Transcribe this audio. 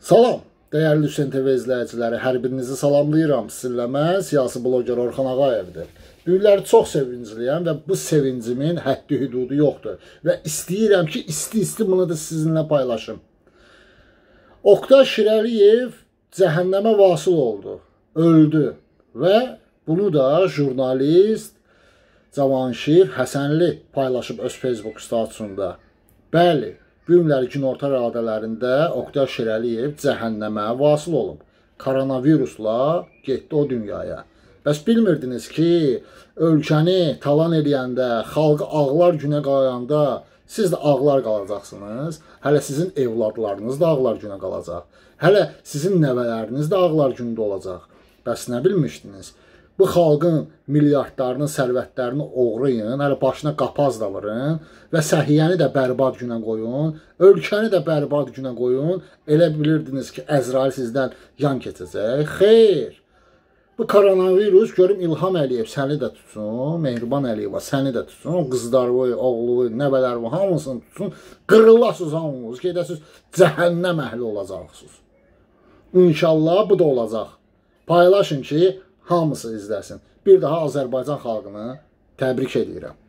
Salam, dəyərli Hüseyn TV izləyiciləri, hər birinizi salamlayıram. Sizinlə mən siyasi bloger Orxan Ağayevdir. Günləri çox sevincliyəm və bu sevincimin həddi hüdudu yoxdur. Və istəyirəm ki, isti bunu da sizinlə paylaşım. Oqtay Şirəliyev cəhənnəmə vasıl oldu, öldü və bunu da jurnalist Cavanşir Həsənli paylaşıb öz Facebook statusunda. Bəli, bu günləri günorta radələrində Oqtay Şirəliyev cəhənnəmə vasıl olub. Koronavirusla getdi o dünyaya. Bəs bilmirdiniz ki, ölkəni talan edəndə, xalqı ağlar günə qayanda siz də ağlar qalacaqsınız. Hələ sizin evladlarınız da ağlar günə qalacaq. Hələ sizin nəvələriniz də ağlar gündə olacaq. Bəs nə bilmişdiniz? Bu xalqın milyardlarının sərvətlərini oğrayın, hələ başına qapaz da vurun və səhiyyəni də bərbad günə qoyun, ölkəni də bərbad günə qoyun. Elə bilirdiniz ki, Əzrail sizdən yan keçəcək. Xeyr, bu koronavirus görüm İlham Əliyev səni də tutsun, Mehriban Əliyeva səni də tutsun, o qızları, oğlu, nəvələri, hamısını tutsun, qırılasınız hamınız, gedəsiniz, cəhənnəm əhli olacaqsınız. İnşallah bu da olacaq. Paylaşın ki, hamısı izləsin. Bir daha Azərbaycan xalqını təbrik edirəm.